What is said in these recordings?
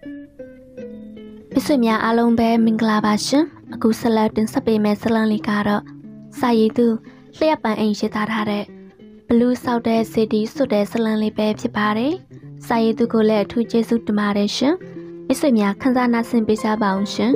มิสุมีอารมณ์แบบมิงกลาบาชกูสลัดถึงสเปเมสลังลิการะสายดูเลียบเองชิตาทาเรบลูซาวเดสดีสุดเดสลังลิเปพิบาเรสายดูกูเล่ทุเจสุดมาเรชมิสุมีขันซานาสินปิชาบาวช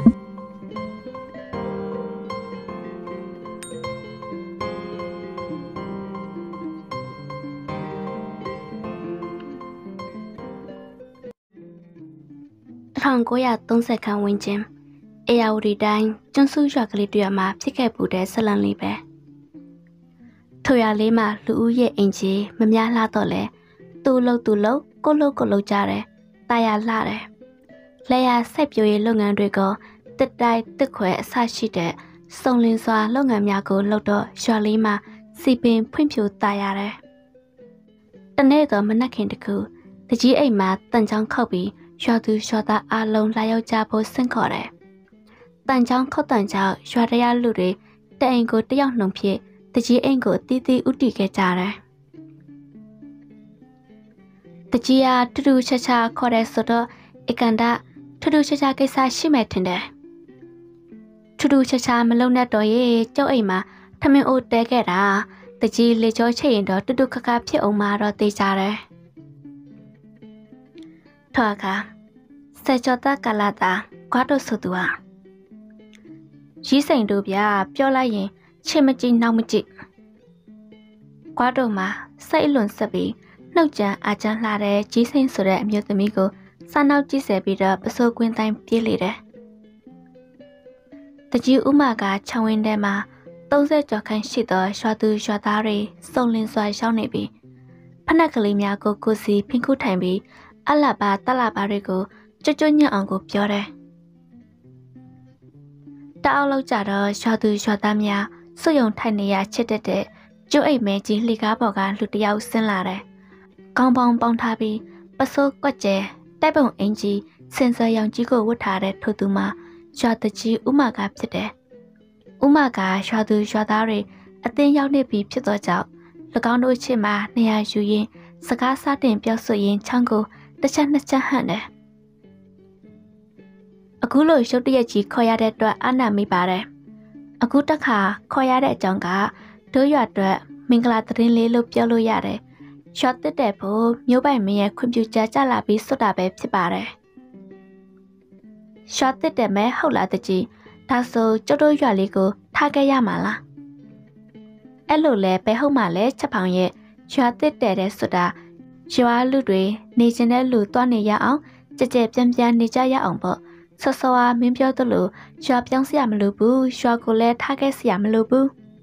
1930 ခန်းဝန်းကျင်အေယာဝတီတိုင်းကျွန်းစုရွာကလေးတရွာမှာဖြစ်ခဲ့ပူတဲ့ဇလံလေးပဲထိုရွာလေးမှာလူဦးရဲ့အင်ကြီးမများလှတော့လဲသူ့လို့ကိုလို့ကြတယ်တာယာလှတယ်လဲရစိုက်ပျိုးရေးလုပ်ငန်းတွေကတစ်တိုက်တစ်ခွဲအဆရှိတဲ့စုံလင်းစွာလုပ်ငန်းများကိုလုပ်တော့ရွာလေးမှာစီပင်ဖွံ့ဖြိုးတာရတယ်တနေ့တော့မနက်ခင်တကူတကြီးအိမ်မှာတန်ချောင်းခောက်ပြီးရွာသူရွာသားအလုံးလာရောက်ကြဖို့ဆင့်ခေါ်တယ်။တန်ချောင်းခောက်တန်ချောင်းရွာတရားလူတွေတအိမ်ကိုတယောက်နှုံဖြစ်တကြီးအိမ်ကိုတီးတီးဥတီခဲ့ကြတယ်။တကြီးကထူးခြားခြားခေါ်တဲ့ဆိုတော့ဧကန်ဒထူးခြားခြားကိစ္စရှိမယ်ထင်တယ်။ထူးခြားခြားမလုံနဲ့တော့ရေကျုပ်အိမ်မှာထမင်းအိုးတဲခဲ့တာတကြီးလေကြောချိတ်ရင်တော့တူခခဖြစ်အောင်မှာတော့သိကြတယ်။ထွာကစေချတာကလာတာကွာတော့ဆိုသူဟာရီးစိန်တို့ဗျာပြောလိုက်ရင်ချစ်မကြည့်နောက်မကြည့်ကွာတော့မှာစိတ်အလွန်ဆက်ပြီးနှုတ်ကြမ်းအာချမ်းလှတဲ့ကြီးစိန်ဆိုတဲ့အမျိုးသမီးကိုစားနောက်ကြည့်ဆဲပြီးတော့ပစိုးကွင်းတိုင်းပြေးလေတယ်တကြီးဥမာကခြံဝင်းထဲမှာ30ကျော်ခန့်ရှိသောရွာသူရွာသားတွေစုံလင်စွာရောက်နေပြီးဖနက်ကလေးများကိုစီဖင်ခုထိုင်ပြီးအလဘာတလဘာတွေကိုကျွညံ့အောင်ကိုပြောတယ်။တအောက်လောက်ကြတော့ရွာသူရွာသားများစွယုံထိုင်နေရချစ်တဲ့ကျိုးအိမ်မဲကြီးလှေကားပေါ်ကလူတယောက်ဆင်းလာတယ်။ကောင်းပေါင်းပေါင်းထားပြီးပစိုးကွက်ကျဲတိုက်ပုံအင်ကြီးစင်စရောင်ကြီးကိုဝတ်ထားတဲ့ထိုသူမှာရွာတကြီးဥမာကဖြစ်တယ်။ဥမာကရွာသူရွာသားတွေအတင်းရောက်နေပြီဖြစ်သောကြောင့်၎င်းတို့ချစ်မှာနေရာယူရင်းစကားစတင်ပြောဆိုရင်းချောင်းကိုတစ်ချက်နှစ်ချက်ဟန့်တယ်။အခုလိုရုတ်တရက်ကြီးခေါ်ရတဲ့အတွက်အနာမိပါတယ်။အခုတစ်ခါခေါ်ရတဲ့အကြောင်းကဒိုးရွာအတွက်မင်္ဂလာသတင်းလေးလို့ပြောလို့ရတယ်။ရှော့တစ်တဲ့ဖို့မျိုးပိုင်မင်းရဲ့ခွင့်ပြုချက်ကြလာပြီးစွတ်တာပဲဖြစ်ပါတယ်။ရှော့တစ်တဲ့မဲဟုတ်လားတကြီးဒါဆိုကျတို့ရွာလေးကိုထားခဲ့ရမှာလား။အဲ့လိုလဲပဲဟုတ်မှလဲချက်ဖောင်ရဲ့ရွာတစ်တဲ့စွတ်တာရွာလူတွေနေကျင်တဲ့လူတွားနေရအောင်ကြကြပြန်နေကြရအောင်ပေါ့ဆောဆောအားမင်းပြောသလိုရွာပြောင်းစရာမလိုဘူးရွာကိုလည်းထားခဲ့စရာမလိုဘူး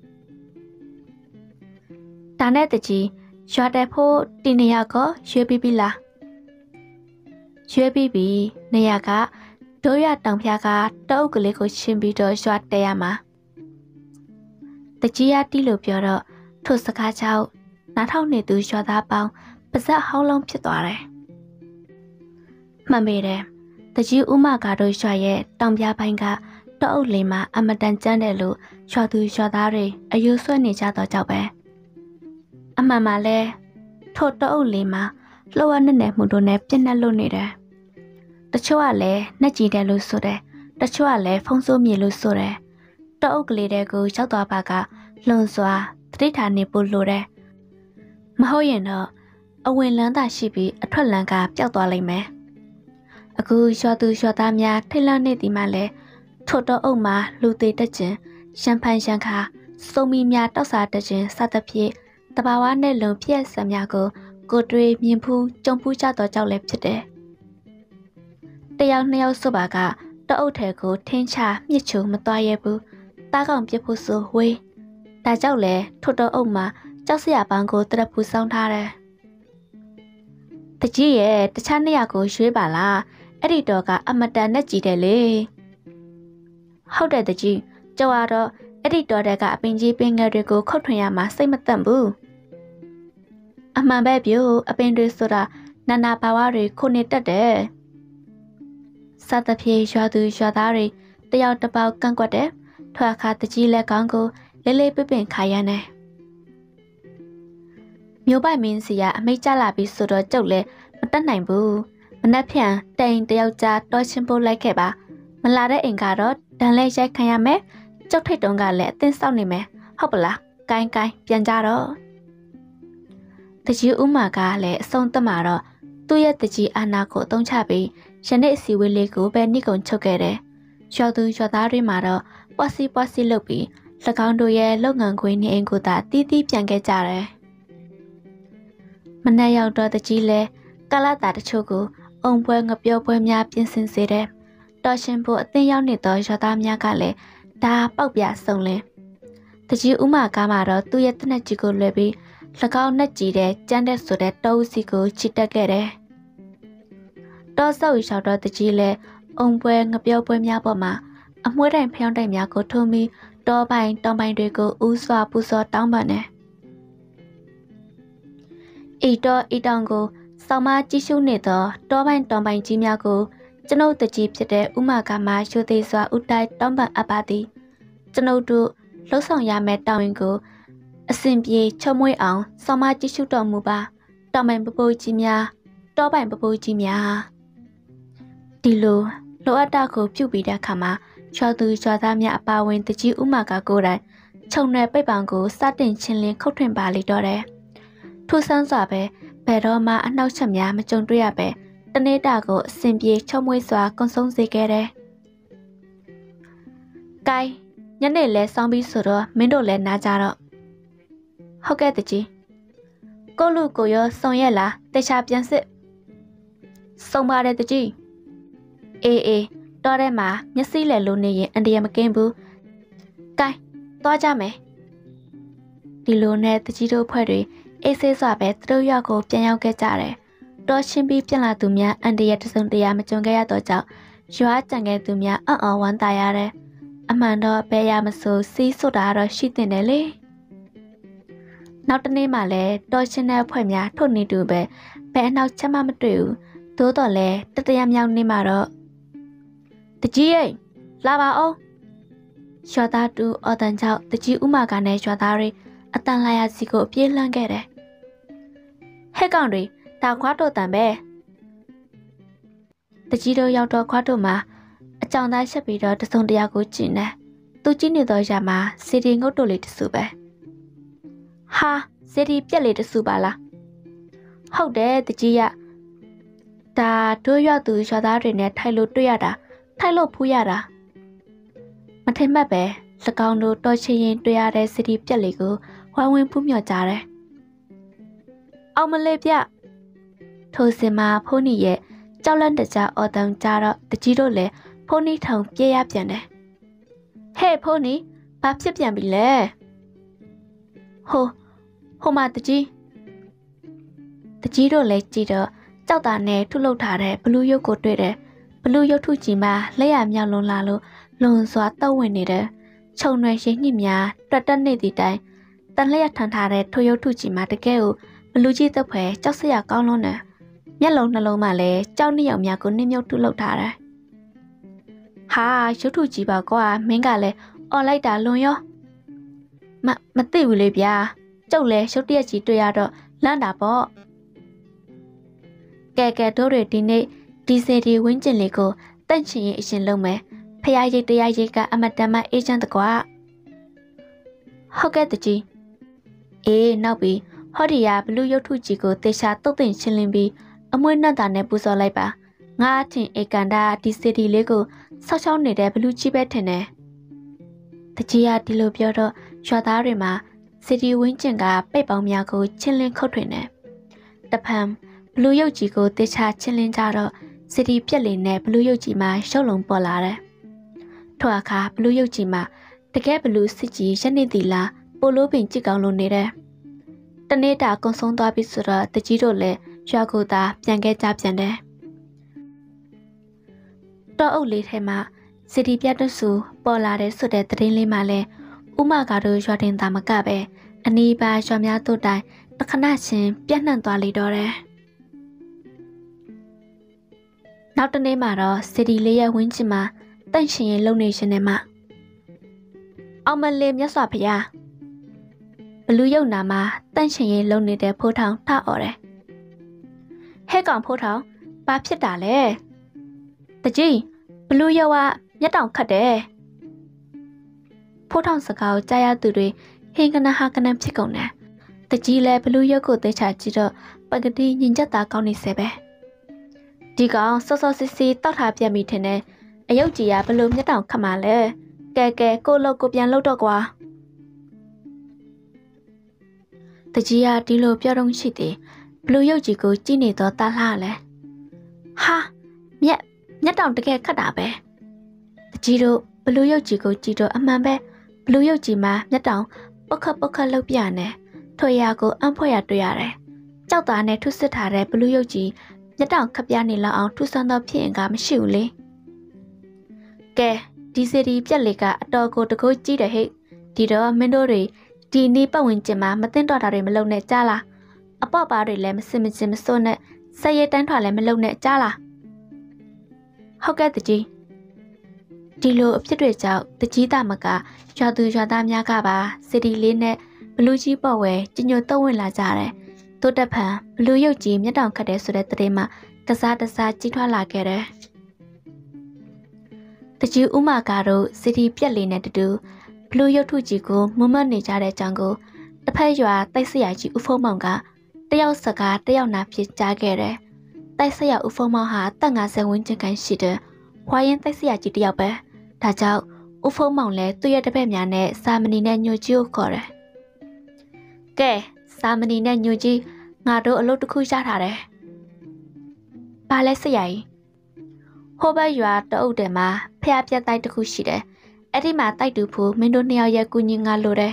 ဒါနဲ့တကြီးရွာတက်ဖို့ဒီနေရာကရွေးပြီးပြီလားရွေးပြီးပြီနေရာကဒိုးရတောင်ဖျားကတောအုပ်ကလေးကိုရှင်းပြီးတော့ရွာတက်ရမှာတကြီးရတီးလို့ပြောတော့ထိုစကားကြောင့်နားထောင်နေသူရွာသားပေါင်းပါဇက်ဟောင်းလုံးဖြစ်သွားတယ်မှန်ပေတယ်တကြီးဥမာကတော့ရွာရဲ့တောင်ပြပိုင်းကတောအုပ်လေးမှာအမတန်ကျန်းတယ်လို့ရွာသူရွာသားတွေအယုဆွဲနေကြတော့ကြောက်ပဲအမှန်မှလည်းထိုတောအုပ်လေးမှာလှော်ဝနဲ့မှုတို့နဲ့ပြက်နှက်လို့နေတယ်တချို့ကလည်းနှက်ကြည့်တယ်လို့ဆိုတယ်တချို့ကလည်းဖုံးဆိုးမြေလို့ဆိုတယ်တောအုပ်ကလေးတွေကိုရောက်သွားပါကလွန်စွာတတိထာနေဖို့လိုတယ်မဟုတ်ရင်တော့အဝင်လန်းသာရှိပြီးအထွက်လန်းကပျောက်သွားလိမ့်မယ်အခုရွာသူရွာသားများထိတ်လန့်နေသည်မှလည်းထိုတော့အုပ်မှာလူသေးတကျင်ရှမ်းဖန်ရှမ်းခါစုံမီများတောက်စားတကျင်စသဖြင့်တဘာဝနဲ့လုံပြည့်စံများကိုတွေးမြင်ဖူးကြုံဖူးကြတော့ကြောက်လည်းဖြစ်တယ်တယောက်နှစ်ယောက်ဆိုပါကတောအုပ်ထဲကိုထင်းချမြစ်ချိုမသွားရဘူးတားကောင်ပြစ်ဖို့ဆိုဝေးဒါကြောင့်လဲထိုတော့အုပ်မှာကြောက်စရာပန်းကိုတရက်ဖူးဆောင်းထားတယ်တကြီးရဲ့တခြားနေရာကိုရွှေ့ပါလားအဲ့ဒီတော့ကအမတန်နဲ့ကြည်တယ်လေဟုတ်တယ်တကြီးကျော်ကတော့အဲ့ဒီတော့တဲ့ကအပင်ကြီးပင်ငယ်တွေကိုခုတ်ထွင်ရမှာစိတ်မသက်ဘူးအမှန်ပဲပြို့အပင်တွေဆိုတာနာနာဘာဝတွေခုနေတတ်တယ်စသဖြင့်ရွာသူရွာသားတွေတယောက်တစ်ပေါက်ကန့်ကွက်တယ်ထွာခါတကြီးလက်ကောင်းကိုလေးလေးပပင်ခါရမ်းတယ်မျိုးပိုင်မင်းစီကအမိတ်ကြလာပြီးဆိုတော့ကျုပ်လည်းမတက်နိုင်ဘူးမนับเพียงแต่งเดียวจะต่อชิมโบไลแค่บ่ามันลาได้เองการอดดันเลยใช้ขยะแม่เจ้าไทยตรงกันแหละเต้นเศร้านี่แม่ฮอบละไกลเปลี่ยนจารอตะจีอุ้มมากาแหละส่งตมารอตัวยัดตะจีอานาโกต้องชาบีฉันได้สิเวเลกูเป็นนิกงชกเกเรชาวดูชาวตาริมารอปอสิลบีละกางดูแย่โลกงานกุยนี่เองกูตาตีเปลี่ยนแกจาเรมันนายเอาตัวตะจีเล่กาลาตาตะโชกูองค์เพื่อนกับโยเพื่อนยาเปลี่ยนสินเสเรต่อชิมโบเต้ยาวนี่ต่อชาวตามยากาเล่ดาเป้าเปียส่งเลยตะจีอุ้มมากามารอตัวยัดตะจีกูเลยบีละกางนัดจีเดจันเดสุเดตอสิกูชิตะเกเรต่อเศร้าชาวตะจีเล่องค์เพื่อนกับโยเพื่อนยาปมาอมวยแรงพยองได้ยากูทุ่มีต่อไปต้องไปด้วยกูอุสวาปุสอตั้งบ้านเน่อีต่ออีตังกูสมาจิชูเนต่อต่อไปต้องไปจีมีกูจนเอาตะจีบจะได้อุมากามาชูเตสวาอุตัยต้องบ้านอาบาดีจนเอาดูลูกสองยาแม่ตาวิงกูสินปีชมวยอ่างสมาจิชูต่อมูบาต้องไปปปูจีมีต่อไปปปูจีมีดิโลโลอัตตากูผิวปีเดขามาชาวดูชาวตามยาปาวินตะจีอุมากากูได้ชงในไปบังกูสาดินชินเลี้ยงเข้าถึงบาลีดอเรทุสันสวาเปเปรอมาอันเอาฉมยามาจงด้วยเปตเนดากูสินปีชมวยสวากงสงเซเกเรไกยันเนเลสองปีสุดมินโดเลนาจารอฮอกเกตจีก็ลูกกูยอส่งเยล่ะแต่ชาเปลี่ยนสิส่งบาเรตจีเอต่อได้มาမျက်စိလဲလိုနေရင်အန်တရာမကင်းဘူး။ကဲသွားကြမယ်။ဒီလိုနဲ့တကြီးတို့ဖွဲ့တွေအေးဆေးစွာပဲသူတို့ရောက်ကိုပြန်ရောက်ခဲ့ကြတယ်။တော်ချင်းပြီးပြန်လာသူများအန်တရာတစုံတရာမကြုံခဲ့ရတော့ကြောင့်ရွာကြံခဲ့သူများအော်ဝမ်းသာရတယ်။အမှန်တော့ဘယ်ရမဆိုစီးစွတ်တာတော့ရှိတင်တယ်လေ။နောက်တနေ့မှလည်းတော်ချင်းတဲ့ဖွဲ့များထုတ်နေတူပဲဘယ်အနောက်ချက်မှမတွေ့ဘူး။သို့တော်လည်းတတရမြောက်နေမှာတော့တကြီးရဲ့လာပါအောင်ရွာသားတူအော်တန်ကြောင့်တကြီးဥမာကနဲ့ရွာသားတွေအတန်လာရစီကိုပြေးလှမ်းခဲ့တယ်ဟဲ့ကောင်တွေဒါခွားတို့တန်ပဲတကြီးတို့ရောက်တော့ခွားတို့မှာအကြောင်သားချက်ပြီးတော့တစုံတရာကိုကျင်တယ်သူကြီးနေတော့ရမှာစီဒီငုတ်တို့လေးတစုပဲဟာစီဒီပြက်လေးတစုပါလားဟုတ်တယ်တကြီးရဒါတို့ရောက်သူရွာသားတွေနဲ့ထိုင်လို့တွေ့ရတာထိုင်လို့ဖူးရတာမထင်မှတ်ပဲစကောင်းတို့တော်ချင်ရင်တွေ့ရတဲ့စီဒီပြက်လေးကိုဝိုင်းဝန်းဖူးမြော်ကြတယ်အောင်မလေးပြထိုစင်မှာဖုန်းကြီးရဲ့ကြောက်လန့်တကြအော်တန်ကြတော့တကြီးတို့လည်းဖုန်းကြီးထောင်ပြေးရပြန်တယ်ဟဲ့ဖုန်းကြီးဘာဖြစ်ပြန်ပြီလဲဟိုမှာတကြီးတို့လည်းကြည့်တော့ကြောက်တာနဲ့ထုလုပ်ထားတဲ့ဘလူးရုပ်ကိုတွေ့တယ်ဘလူးရုပ်ထုကြီးမှာလက်ရမြောက်လုံးလာလို့လွန်စွာတောက်ဝင်နေတယ်ခြုံရွယ်ရှိညစ်များတွတ်တက်နေသည့်တိုင်တန်လျက်ထန်ထားတဲ့ထိုရုပ်ထုကြီးမှာတကယ်ကိုဘလူးကြီးတစ်ဖွဲကြောက်စရာကောင်းလွန်းတယ်မျက်လုံးနှလုံးမှာလည်းကြောက်နှစ်ယောက်များကိုနှိမ့်မြုပ်ထုလုပ်ထားတယ်ဟာရုပ်ထုကြီးပါကွာမင်းကလည်းអော်လိုက်တာလွန်ရောမသိဘူးလေဗျာကျုပ်လည်းရုပ်တရက်ကြီးတွေ့ရတော့လန့်တာပေါ့ကဲတို့တွေဒီနေ့ဒီစီဒီဝင်းကျင်လေးကိုတန့်ချင်ရင်အရှင်လုံးမယ်ဖျားရိတ်တရားရိတ်ကအမတန်မှအေးချမ်းတကွာဟုတ်ကဲ့တကြီးအေးနောက်ပြီးဟောဒီယာဘလူးရုပ်ထုကြီးကိုတေချာတုတ်တင်ရှင်းလင်းပြီးအမွှေးနှံ့တာနဲ့ပူဇော်လိုက်ပါငါအထင်ဧကန်တာဒီစီဒီလေးကိုဆောက်ရှောင်းနေတဲ့ဘလူးကြီးပဲထင်တယ်တကြီးကဒီလိုပြောတော့ရွာသားတွေမှာစီဒီဝင်းကျင်ကပိတ်ပေါင်းများကိုချင်းလင်းခုတ်ထွင်တယ်တဖန်ဘလူးရုပ်ကြီးကိုတေချာချင်းလင်းကြတော့စီဒီပြက်လေးနဲ့ဘလူးရုပ်ကြီးမှာရှုပ်လုံးပေါ်လာတယ်ထို့အခါဘလူးရုပ်ကြီးမှာတကယ်ဘလူးစစ်ကြီးရက်နေသီလားပိုလိုပင်ကြည့်ကောင်းလို့နေတယ်တနေ့တာကုံဆုံးသွားပြီဆိုတော့တကြီးတို့လည်းရွာကိုသာပြန်ခဲ့ကြပြန်တယ်တောအုပ်လေးထဲမှာစီဒီပြတ်တဆူပေါ်လာတဲ့ဆိုတဲ့သတင်းလေးမှလည်းဥမကတို့ရွာတင်သားမကပဲအနီးပါရွာများတို့တိုင်တခဏချင်းပြန့်နှံ့သွားလေတော့တယ်နောက်တနေ့မှာတော့စီဒီလေးရဲ့ဝင်းချင်မှာတန့်ရှင်ရင်လုံနေရှင်နဲ့မှအောင်မလေးမြတ်စွာဘုရားဘလူးရုပ်နာမှာတန့်ရှင်ရင်လုံနေတဲ့ဖိုးထောင်ထအော်တယ်ဟဲ့ကောင်ဖိုးထောင်ဘာဖြစ်တာလဲတကြီးဘလူးရွက်ကမျက်တောင်ခတ်တယ်ဖိုးထောင်စကားကိုကြားရသူတွေဟင်ကနဟာကနဖြစ်ကုန်တယ်တကြီးလည်းဘလူးရွက်ကိုသိချကြည့်တော့ပကတိညင်ချက်သားကောင်းနေစေပဲဒီကောင်စောစောစစ်စစ်တောက်ထားပြတ်မိထင်တယ်အယုတ်ကြီးကဘလူးမျက်တောင်ခတ်မှလဲကဲကိုလို့ကိုပြန်လို့တော့ကွာတကြီးကဒီလိုပြောတော့ရှိတယ်ဘလူးရုပ်ကြီးကိုကြည့်နေတော့တားလှလဲဟာမျက်တောင်တကယ်ခတ်တာပဲတကြီးတို့ဘလူးရုပ်ကြီးကိုကြည့်တော့အမှန်ပဲဘလူးရုပ်ကြီးမှာမျက်တောင်ပုတ်ခတ်လှုပ်ပြနေထွေရကိုအံ့ဖွယ်ရတွေ့ရတယ်ကြောက်သားနဲ့ထုစစ်ထားတဲ့ဘလူးရုပ်ကြီးမျက်တောင်ခပ်ပြနေလောက်အောင်ထူဆန်းသောဖြစ်ရင်ကမရှိဘူးလေကဲဒီစီဒီပြက်လေးကအတော်ကိုတကိုးကြည့်တယ်ဟဲ့ဒီတော့မင်းတို့တွေဒီနီးပတ်ဝန်းကျင်မှာမသိတော့တာတွေမလုပ်နဲ့ကြားလားအပေါ့ပါတွေလည်းမစင်မစိုးနဲ့ဆက်ရည်တန်းထွာလည်းမလုပ်နဲ့ကြားလားဟုတ်ကဲ့တကြီးဒီလိုအဖြစ်တွေကြောင့်တကြီးသားမကရွာသူရွာသားများကပါစီဒီလေးနဲ့ဘလူးကြီးပေါ့ဝဲကြညိုတော့ဝင်လာကြတယ်တိုးတက်ဖန်ဘလူးရုပ်ကြီးမျက်တောင်ခတ်တယ်ဆိုတဲ့တဲ့မှာတစားကြီးထွားလာခဲ့တယ်တကြီးဥမာကတော့စီဒီပြက်လေးနဲ့တူဘလူးရုပ်ထုကြီးကိုမမတ်နေကြတဲ့အကြောင်းကိုတစ်ဖက်ရွာတိုက်စရာကြီးဦးဖုံးမောင်ကတယောက်စကားတယောက်နာဖြစ်ကြားခဲ့တယ်တိုက်စရာဦးဖုံးမောင်ဟာတက်50ဝန်းကျင်ခန့်ရှိတယ်ဝိုင်းရင်တိုက်စရာကြီးတယောက်ပဲဒါကြောင့်ဦးဖုံးမောင်လည်းသူ့ရဲ့တပည့်များနဲ့စာမဏီနဲ့ညိုကြီးကိုခေါ်တယ်ကဲစာမဏီနဲ့ညိုကြီးငါတို့အလုပ်တစ်ခုရထားတယ်ဘာလဲဆရာကြီးဟိုဘက်ရွာတအုပ်တယ်မှာဖျားပြက်တိုက်တစ်ခုရှိတယ်အဲ့ဒီမှာတိုက်တူဖို့မင်းတို့နှစ်ယောက်ရဲ့ကူညီငါလိုတယ်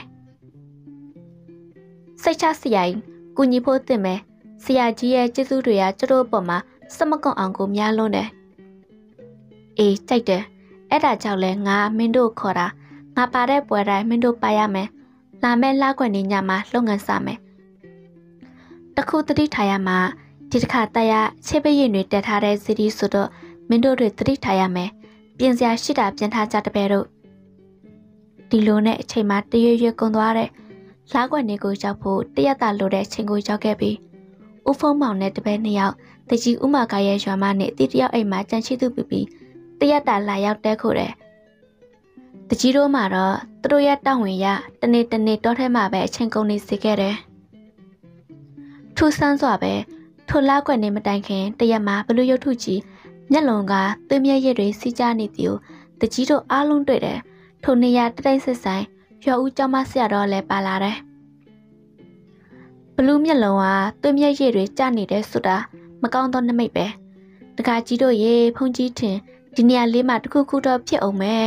စိတ်ချဆရာကြီးကူညီဖို့တင်မယ်ဆရာကြီးရဲ့ကျေးဇူးတွေကကျတို့ပေါ်မှာစမကွန်အောင်ကိုများလွန်းတယ်အေးကြိုက်တယ်အဲ့ဒါကြောင့်လဲငါမင်းတို့ခေါ်တာငါပါတဲ့ပွဲတိုင်းမင်းတို့ပါရမယ်လာမဲ့လကွက်နေညမှာလုပ်ငန်းစမယ်တခုတတိထားရမှာဒီတစ်ခါတက်ရချေပရင်တွေတက်ထားတဲ့စီဒီဆိုတော့မင်းတို့တွေတတိထားရမယ်ပြင်စရာရှိတာပြင်ထားကြတပည့်တို့ဒီလိုနဲ့အချိန်မှတရွရွကုန်သွားတဲ့လားကွက်နေကိုရောက်ဖို့တရက်တာလိုတဲ့အချိန်ကိုရောက်ခဲ့ပြီးဦးဖုံးမောင်နဲ့တပည့်နှစ်ယောက်တကြီးဥမာကရဲ့ရွာမနဲ့တိတယောက်အိမ်မှာကြံရှိသူပြီးတရက်တာလာရောက်တဲ့ခို့တယ်တကြီးတို့မှာတော့သူတို့ရဲ့တောင်းဝင်ရတနေ့တောထဲမှာပဲအချိန်ကုန်နေစေခဲ့တယ်ထူဆန်းစွာပဲထိုလားကွက်နေမတိုင်ခင်တရက်မှာဘလူရုပ်ထုကြီးမျက်လုံးကသွေးမြက်ရည်တွေစီးကြနေသည်ကိုတကြီးတို့အားလုံးတွေ့တယ်ထိုနေရာတိုက်စစ်ဆိုင်ရွာဦးကျောင်းမဆရာတော်လည်းပါလာတယ်ဘလူးမျက်လုံးကသွေးမြက်ရည်တွေကျနေတဲ့ဆိုတာမကောင်းသောနမိတ်ပဲတခါကြီးတို့ရေဖုန်ကြီးထင်ဒီနေရာလေးမှာတခုတော့ဖြစ်အောင်မယ်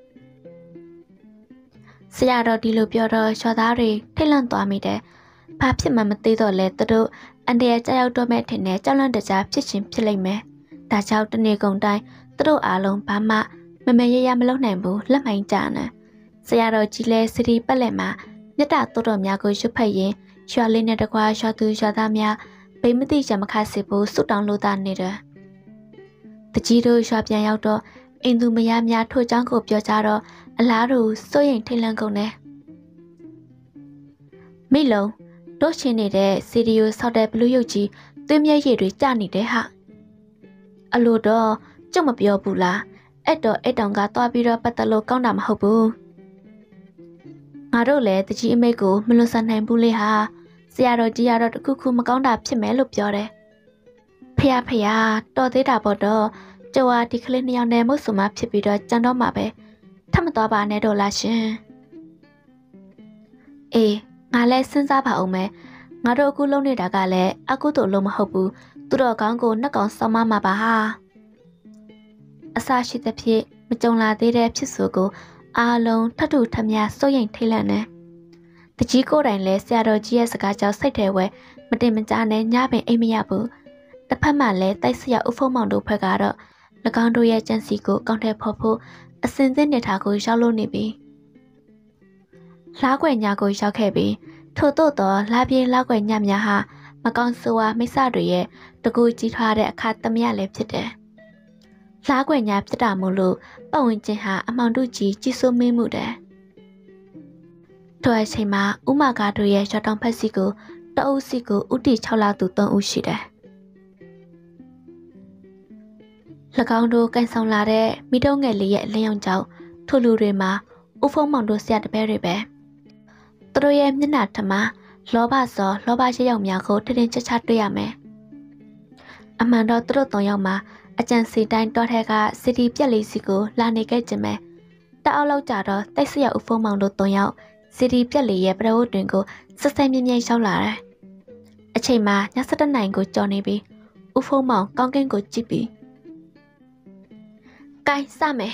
ဆရာတော်ဒီလိုပြောတော့ရွာသားတွေထိတ်လန့်သွားမိတယ်ဘာဖြစ်မှမသိတော့လဲသူတို့အန်တရာကြောက်တော့မဲ့ထင်တယ်ကြောက်လန့်တကြားဖြစ်ချင်းဖြစ်လိမ့်မယ်ဒါကြောင့်တနေ့ကုန်တိုင်းသူတို့အားလုံးဘာမှမရမလုပ်နိုင်ဘူးလက်မိုင်းကြနေဆရာတော်ကြီးလဲစီရီပက်လက်မှာမြတ်တာတော်တော်များကိုရွတ်ဖက်ရင်ရွာလေးနဲ့တကွာရွာသူရွာသားများဘိမတိချမခစစ်ဖို့စွတောင်းလို့တာနေတယ်တကြီးတို့ရွာပြန်ရောက်တော့အိမ်သူမယားများထို့ကြောင်းကိုပြောကြတော့အလားတူစိုးရိမ်ထိတ်လန့်ကုန်တယ်မိလုံးတို့ချင်းနေတဲ့စီဒီယိုဆောက်တဲ့ဘလူးရုပ်ကြီးသွေးမြက်ရည်တွေကျနေတယ်ဟာအလိုတော့ကျုပ်မပြောဘူးလားအဲ့တောင်ကသွားပြီးတော့ပတ်သက်လို့ကောင်းတာမဟုတ်ဘူးငါတို့လည်းတကြီးအမိတ်ကိုမလွန်ဆန်နိုင်ဘူးလေဟာဆရာတော်ကြီးကတော့တခုမကောင်းတာဖြစ်မယ်လို့ပြောတယ်ဖះတော်သေးတာပေါ့တော့ကျုပ်ဟာဒီကလေးနှစ်ယောက်နဲ့မုတ်ဆုမဖြစ်ပြီးတော့ကြံတော့မှာပဲထပ်မသွားပါနဲ့တော့လားရှင်အေးငါလည်းစဉ်းစားပါအောင်မယ်ငါတို့အခုလုံးနေတာကလည်းအကုသို့လုံးမဟုတ်ဘူးသူတော်ကောင်းကိုနှက်ကောင်ဆောင်းမမှာပါဟာအစရှိသဖြင့်မကြုံလာသေးတဲ့ဖြစ်ဆိုကိုအားလုံးထပ်ထူထမြစိုးရိမ်ထိတ်လန့်နေတကြီးကိုယ်တိုင်လည်းဆရာတော်ကြီးရဲ့စကားကြောင့်စိတ်ထဲဝဲမတင်မကြားနဲ့ညပင်အိမ်မရဘူးတစ်ဖက်မှလည်းတိုက်ဆရာဦးဖုံးမောင်တို့ဘက်ကတော့၎င်းတို့ရဲ့ကြံစီကိုကောင်းတဲ့ဖို့ဖို့အစင်သင့်နေတာကိုရောက်လို့နေပြီလားကွယ်ညာကိုရောက်ခဲ့ပြီးထို့တော့လာပြေးလောက်ကွယ်ညများဟာမကောင်းဆိုးဝါမိစ္ဆတွေရဲ့တကူကြီးထွားတဲ့အခါသမယလည်းဖြစ်တယ်လားကွယ်ညာဖြစ်တာမို့လို့ပတ်ဝန်းကျင်ဟာအမောင်တို့ကြီးကြီးစိုးမင်းမှုတယ်ထိုအချိန်မှာဥမာကာတို့ရဲ့ရွာတောင်ဖက်စီကိုတအုပ်စီကိုဥတီ6လသူ3ဦးရှိတယ်၎င်းတို့ကန်ဆောင်လာတဲ့မိတော့ငယ်လေးရဲ့လင်းအောင်ကြောင့်ထိုလူတွေမှာဦးဖုံးမောင်တို့ဆရာတပည့်တွေပဲသူတို့ရဲ့မျက်နှာထမလောဘစောလောဘရှိရောက်များကိုထင်ထင်ရှားရှားတွေ့ရမယ်အမှန်တော့သူတို့၃ယောက်မှာအကြံစီတိုင်းတောထဲကစီတီပြက်လေးစီကိုလာနေခဲ့ကြမယ်တအောက်လောက်ကြတော့တိုက်ဆရာဦးဖုံးမောင်တို့၃ယောက်စီတီပြက်လေးရဲ့ပရဝတ်တွင်ကိုဆက်ဆက်မြဲမြဲရောက်လာတယ်အချိန်မှာည7နာရီကိုကြော်နေပြီးဦးဖုံးမောင်ကောင်းကင်ကိုကြည့်ပြီးကိုင်းစမယ်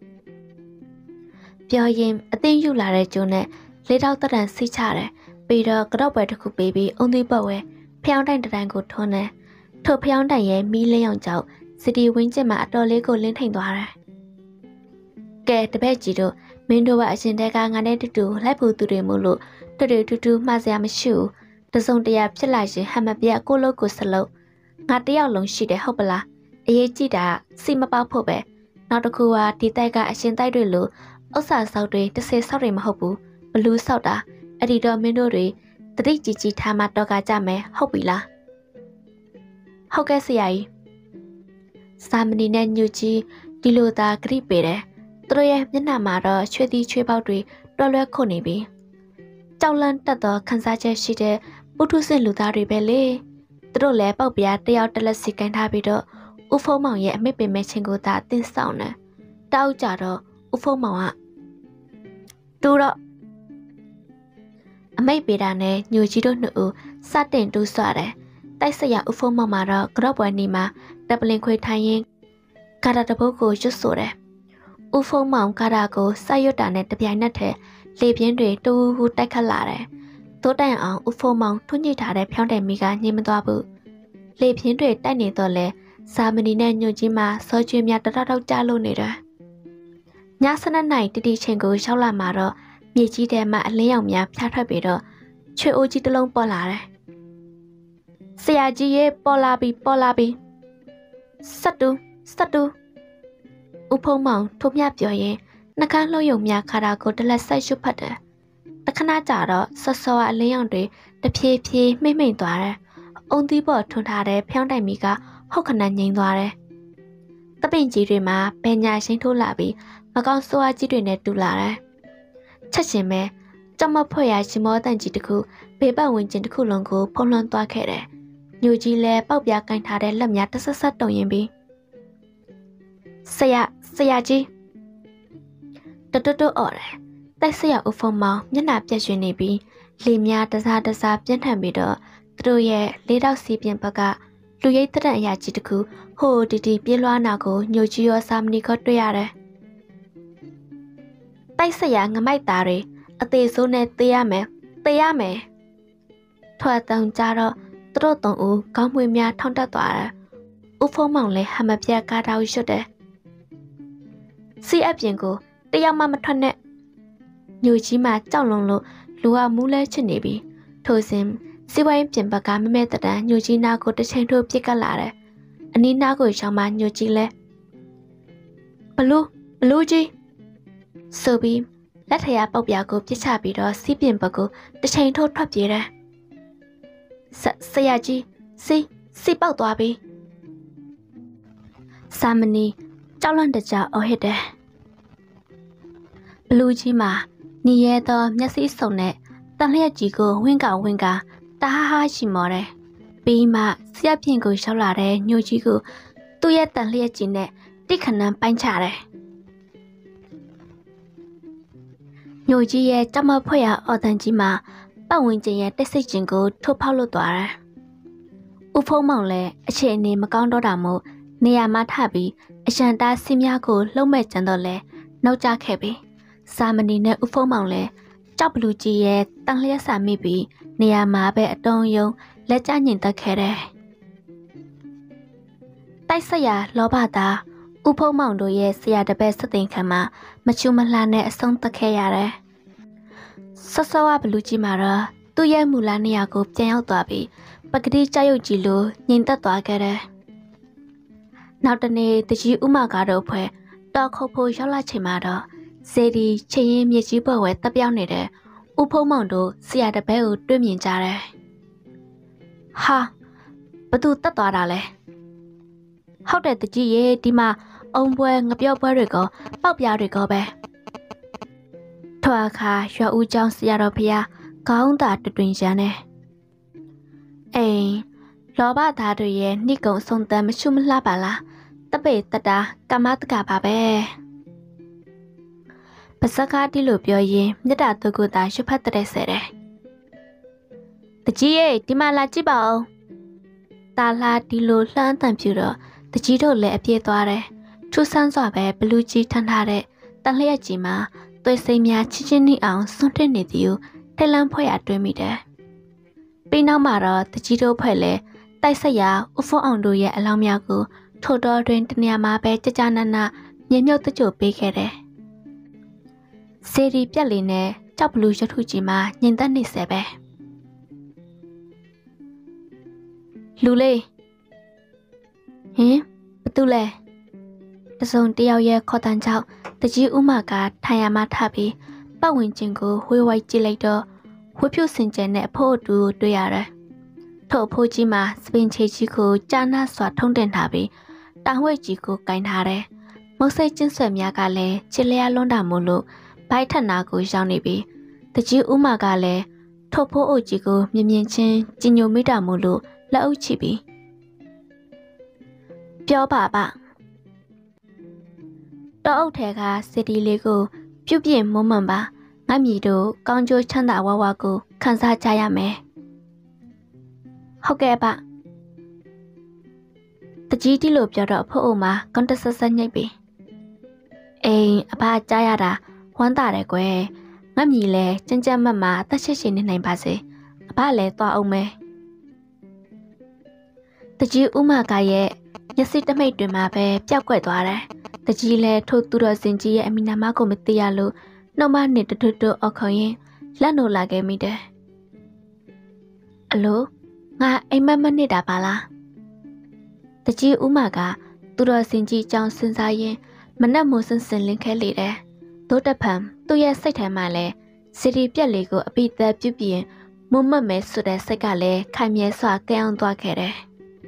ပြောရင်အသိယူလာတဲ့ကျိုးနဲ့လေးတောက်တရံစီးချတယ်ပြီးတော့ကတော့ပွဲတစ်ခုပေးပြီးအုံသီးပတ်ဝဲဖျောင်းတိုင်တိုင်ကိုထွန်းတယ်ထိုဖျောင်းတိုင်ရဲ့မီးလင်းအောင်ကြောင့်စီတီဝင်းကျင်မှာအတော်လေးကိုလင်းထိန်သွားတယ်ကဲတပည့်ကြီးတို့မင်းတို့ကအရှင်တဲကငါနဲ့တူတူလိုက်ဖို့သူတွေမို့လို့တူမှားစရာမရှိဘူးတစုံတရာဖြစ်လာရင်ဟမ်မပြက်ကိုလို့ကိုစလုံးငါတယောက်လုံးရှိတယ်ဟုတ်ပလားအရေးကြီးတာစီမပေါက်ဖို့ပဲနောက်တစ်ခုကဒီတိုက်ကအရှင်တိုက်တွေလို့ဥစ္စာဆောက်တွေ30ဆောက်တွေမဟုတ်ဘူးဘလူးဆောက်တာအဲ့ဒီတော့မင်းတို့တွေတတိကြီးထားမှတော့ကကြမယ်ဟုတ်ပြီလားဟုတ်ကဲ့ဆရာကြီးစာမဏေနဲ့ညူကြီးဒီလိုသာဂရိပေတယ်သူတို့ရဲ့မျက်နှာမှာတော့ချွေသီးချွေပေါက်တွေတွက်လွဲခုန်နေပြီကြောက်လန့်တက်သောခန်းစားချက်ရှိတဲ့ပုထုဇဉ်လူသားတွေပဲလေသူတို့လည်းပေါက်ပြားတယောက်တစ်လက်စီကိုင်းထားပြီးတော့ဦးဖုံးမောင်ရဲ့အမိတ်ပင်မဲ့ချင်းကိုသာတင်းဆောင်တယ်တောက်ကြတော့ဦးဖုံးမောင်ကတူတော့အမိတ်ပေတာနဲ့ညိုကြီးတို့နှစ်ဦးစတင်တူးဆွတယ်တိုက်ဆက်ရဦးဖုံးမောင်မှာတော့ကြော့ပွဲနီမှာတပ်ပလင်ခွေထိုင်ရင်ကာတာတပုတ်ကိုရွတ်ဆိုတယ်ဦးဖုံးမောင်ကာတာကိုစိုက်ရွတ်တာနဲ့တပြိုင်နက်တည်းလေပြင်းတွေတူဟူတိုက်ခတ်လာတယ်တိုးတိုင်အောင်ဦးဖုံးမောင်ထွန်းညှိထားတဲ့ဖြောင်းတိုင်မီကညှိမသွားဘူးလေပြင်းတွေတိုက်နေတော့လဲစာမဏီနဲ့ညိုကြီးမှာစောကျွေးများတတောက်ကြလို့နေတယ်ည7နာရီတတိချိန်ကိုရောက်လာမှာတော့မြေကြီးထဲမှာအလင်းရောင်များဖျားထွက်ပြီးတော့ချွေအိုးကြီးတစ်လုံးပေါ်လာတယ်ဆရာကြီးရဲ့ပေါ်လာပြီစတူဦးဖုံးမောင်ထိုးမြပြောရင်နှကန်းလှုပ်ယုံများခါတာကိုတလက်ဆိုင်ရှုပ်ဖတ်တယ်တခဏကြာတော့ဆောအလင်းရောင်တွေတဖြည်းဖြည်းမှိမ့်သွားတယ်အုံသီးပေါ်ထွန်းထားတဲ့ဖျောင်းတိုင်မီကဟုတ်ခဏငြိမ်သွားတယ်တပင်ကြီးတွေမှာဘယ်ညာရှင်းထိုးလာပြီးမကောင်းဆိုးအားကြီးတွေနဲ့တူလာတယ်ချက်ချင်းပဲကြောက်မဖွယ်ရရှင်မောတန်ကြီးတစ်ခုဘေးပတ်ဝန်းကျင်တစ်ခုလုံးကိုဖုံးလွှမ်းသွားခဲ့တယ်ညိုကြီးလည်းပေါက်ပြားကင်ထားတဲ့လက်များတဆက်ဆက်တုံရင်ပြီးဆရာကြီးတအော်တယ်တိုက်ဆရာဦးဖုံးမောင်မျက်နှာပြက်ရွှင်နေပြီးလေများတစားပြင်းထန်ပြီးတော့သူတို့ရဲ့လေးတောက်စီပြင်ဘက်ကလူရိတ်တဲ့အရာကြီးတစ်ခုဟိုတီပြေးလွှားနာကိုညိုကြီးရောစာမဏီကတွေ့ရတယ်တိုက်ဆရာငမိုက်သားတွေအသေးစိုးနဲ့သေရမယ်ထွက်တောင်ကြတော့သူတို့၃ဦးခေါင်းမွေးများထောင်းတက်သွားတယ်ဦးဖုံးမောင်လည်းဟမ်မပြက်ကားတောက်ရွတ်တယ်စီအပြင်ကိုတယောက်မှမထွက်နဲ့ညိုကြီးမှကြောက်လွန်လို့လူကမူးလဲချစ်နေပြီထိုစဉ်စီဝိုင်းပြင်ဘက်ကမမဲတတန်းညိုကြီးနာကိုတစ်ချိန်ထိုးပြစ်ကတ်လာတယ်အနီးနားကိုရှောင်းမှညိုကြီးလဲဘလူးကြီးဆိုပြီးလက်ထရပေါက်ပြားကိုပြစ်ချပြီးတော့စီးပြင်ဘက်ကိုတစ်ချိန်ထိုးထွက်ပြေးတယ်ဆရာကြီးစီပေါက်သွားပြီစာမဏီကြောက်လန့်တကြအော်ဟစ်တယ်ဘလူးကြီးမှာညီရဲသောမျက်စိစုံနဲ့တန်လျက်ကြီးကိုဝင်းကတဟားဟားရှိမော်တယ်ပြီးမှဆရာပြင်ကိုရောက်လာတဲ့ညိုကြီးကိုသူ့ရဲ့တန်လျက်ကြီးနဲ့တိခဏန်းပိုင်းချတယ်ညိုကြီးရဲ့ကြောက်မဖွယ်ရအော်တန်ကြီးမှာပတ်ဝန်းကျင်ရဲ့တိတ်ဆိတ်ခြင်းကိုထိုးဖောက်လို့သွားတယ်ဦးဖုံးမောင်လည်းအခြေအနေမကောင်းတော့တာမို့နေရာမှာထပြီးအရှန်တားစီးများကိုလှုံ့မဲ့ကြံတော့လဲနောက်ကျခဲ့ပြီစာမဏီနဲ့ဦးဖုံးမောင်လည်းကြောက်ဘလူးကြီးရဲ့တန်လျက်စာမိပြီးနေရာမှာပဲအတုံးယုံလက်ကျညင်တက်ခဲ့တယ်တိုက်ဆက်ရလောဘသားဦးဖုံးမောင်တို့ရဲ့ဆရာတပည့်စသိင်ခံမှာမချူမလှနဲ့အဆုံးတက်ခဲ့ရတယ်ဆောဘလူးကြီးမှာတော့သူ့ရဲ့မူလနေရာကိုပြန်ရောက်သွားပြီးပကတိကြောက်ရွံ့ကြီးလိုငြိမ်သက်သွားခဲ့တယ်နောက်တနေ့တကြီးဥမကတော့ဖွဲ့တော်ခုတ်ဖို့ရောက်လာချိန်မှာတော့စေဒီချင်းရင်မြေကြီးပွဲဝဲတက်ပြောင်းနေတဲ့ဦးဖုံးမောင်တို့ဆရာတပည့်ကိုတွေ့မြင်ကြတယ်ဟာဘသူတက်သွားတာလဲဟုတ်တယ်တကြီးရဲ့ဒီမှာအုံပွဲငပြော့ပွဲတွေကပေါက်ပြားတွေကပဲထွာခါရွှေဦးကျောင်းဆရာတော်ဖျားခေါင်းသာတွင်ရန်နေအိမ်လောဘသားတွေရဲ့နှိကုံဆုံးတမ်းမရှုမလှပါလားတပေတတာကမတကပါပဲပစကားတီလို့ပြောရင်မြတ်တာသူကသာရှုဖတ်တဲ့ဆဲတယ်တကြီးရဲ့ဒီမှာလာကြည့်ပါဦးတာလာဒီလိုလှမ်းတန်ပြူတော့တကြီးတို့လည်းအပြည့်သွားတယ်ထူဆန်းစွာပဲဘလူးကြီးထမ်းထားတဲ့တန်လျက်ကြီးမှာသွေးစိမ်းများချင်းချင်းနှိအောင်စွန့်တက်နေသည်ကိုထိုင်လန်းဖွဲ့ရတွင်းမိတယ်ပြီးနောက်မှာတော့တကြီးတို့ဖွဲ့လဲတိုက်ဆက်ရာဦးဖွန်းအောင်တို့ရဲ့အလောင်းများကိုထိုတော်တွင်တနေရာမှာပဲကြကြနနမြေမြုပ်တကြိုပေးခဲ့တယ်စေရီပြက်လေးနဲ့ကြောက်ဘလူးရထုကြီးမှာညင်သက်နေစေပဲလူလေးဟင်ဘသူလဲတစုံတယောက်ရဲ့ခေါ်တန်းကြောင့်တကြီးဥမာကထိုင်ရမှထပြီးပတ်ဝန်းကျင်ကိုဝှေးဝိုက်ကြည့်လိုက်တော့ဝှေဖြူစင်ကြဲနဲ့အဖိုးအတူတွေ့ရတယ်ထို့အဖိုးကြီးမှာစပင်ချေကြီးကိုကြာနာစွာထုံးတင်ထားပြီးတောင်ဝဲကြီးကိုကင်ထားတယ်မုတ်စိတ်ကျင်းဆွဲများကလည်းချစ်လျာလွန်းတာမို့လို့ဘိုက်ထက်နာကိုရောက်နေပြီးတကြီးဥမာကလည်းထို့ဖိုးအုပ်ကြီးကိုမြင်မြင်ချင်းကြင်ညိုမိတာမို့လို့လက်အုပ်ချပြီးပြောပါပါတောအုပ်ထဲကစစ်တီလေးကိုပြုတ်ပြင်းမုံမှန်ပါငါမြည်တို့ကောင်းကျိုးချမ်းသာဝဝကိုခန်းစားကြရမယ်ဟုတ်ကဲ့ပါတကြီးတီလို့ပြောတော့အဖို့အုံမှာကွန်တဆဆညိတ်ပြီအိမ်အဖကြားရတာဝမ်းသာတယ်ကွယ်ငါမြည်လဲကြမ်းကြမ်းမတ်မအသက်ရှိရှိနေနိုင်ပါစေအဖလည်းသွားအောင်မယ်တကြီးဥမာကရဲ့မျက်စိတမိတ်တွင်မှာပဲပျောက်ကွက်သွားတယ်တကြီးလဲထို့သူတော်စင်ကြီးရဲ့အမိနာမကိုမသိရလို့နှုတ်မနဲ့တွတ်အောက်ခေါင်းရင်လက်နိုးလာခဲ့မိတယ်အလိုငါအိမ်မက်မနေတာပါလားတကြီးဥမာကသူတော်စင်ကြီးကြောင်းစဉ်းစားရင်မနှက်မိုးစင်စင်လင်းခဲလေတယ်သို့တဖန်သူ့ရဲ့စိတ်ထဲမှာလဲစီရီပြက်လေးကိုအပိသက်ပြုတ်ပြင်းမုံမတ်မဲဆိုတဲ့စိတ်ကလည်းခိုင်မြဲစွာကဲအောင်သွားခဲ့တယ်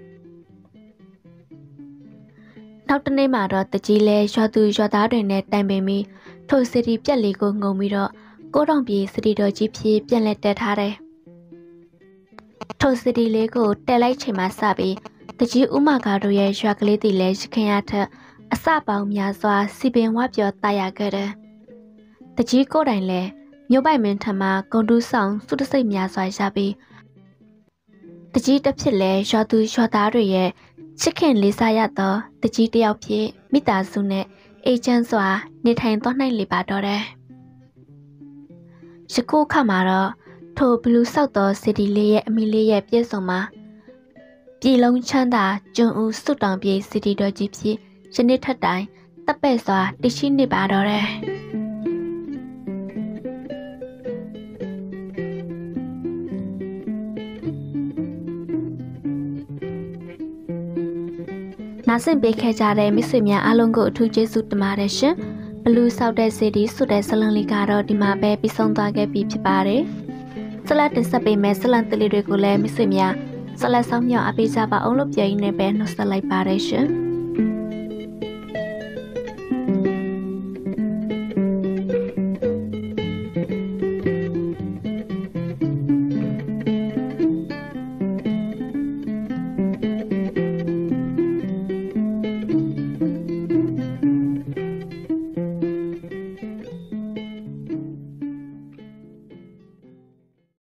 နောက်တနေ့မှာတော့တကြီးလဲရွာသူရွာသားတွေနဲ့တိုင်ပင်ပြီးထိုစီရီပြက်လေးကိုငုံပြီးတော့ကိုတောင်ပြေစီရီတော်ကြီးဖြစ်ပြန်လဲတက်ထားတယ်ထိုစီရီလေးကိုတက်လိုက်ချိန်မှာစပြီးတကြီးဥမာကတို့ရဲ့ရွာကလေးတီလဲရခင်ရထက်အစပေါင်းများစွာစီပင်ဝပြောတာရခဲ့တယ်တကြီးကိုတိုင်လဲမြို့ပိုင်မင်းထံမှာဂုံတူးဆောင်စုတစိတ်များစွာရပြီးတကြီးတစ်ဖြစ်လဲရွာသူရွာသားတွေရဲ့ချစ်ခင်လေးစားရသောတကြီးတယောက်ဖြစ်မိသားစုနဲ့အေချမ်းစွာနေထိုင်သွားနိုင်လေပါတော့တယ်ယခုခါမှာတော့ထိုဘလူးဆောက်သောစီတီလေးရဲ့အမိလေးရဲ့ပြည့်စုံမှာပြည်လုံးချမ်းသာကျွန်းဦးစွတောင်ပြေစီတီတော်ကြီးဖြစ်ယနေ့ထက်တိုင်တပ်ပဲ့စွာတရှိနေပါတော့တယ်နာဆင်ပေးခဲ့ကြတဲ့မိတ်ဆွေများအားလုံးကိုအထူးကျေးဇူးတင်ပါတယ်ရှင်။ဘလူးဆောက်တဲ့စီဒီဆိုတဲ့ဇလံလေးကတော့ဒီမှာပဲပြီးဆုံးသွားခဲ့ပြီဖြစ်ပါတယ်။ဇလတ်တင်ဆက်ပေးမယ့်ဇလံတလေးတွေကိုလည်းမိတ်ဆွေများဇလတ်ဆောင်မြောက်အပေးကြပါအောင်လို့ပြောရင်းနဲ့ပဲနှုတ်ဆက်လိုက်ပါတယ်ရှင်။